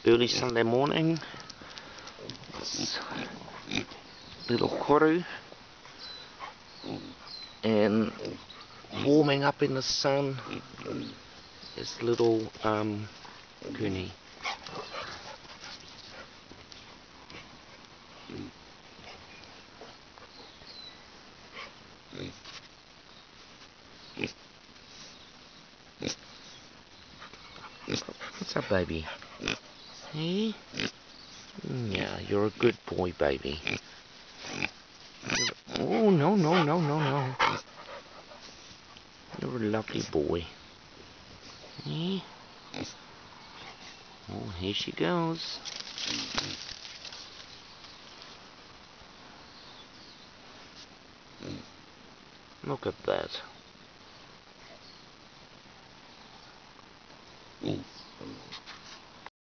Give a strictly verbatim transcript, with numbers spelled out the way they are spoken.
early Sunday morning. It's little koru and warming up in the sun is little um, kuni. What's up, baby? Hey? Yeah, you're a good boy, baby. Oh, no, no, no, no, no. You're a lovely boy. Hey? Oh, here she goes. Look at that.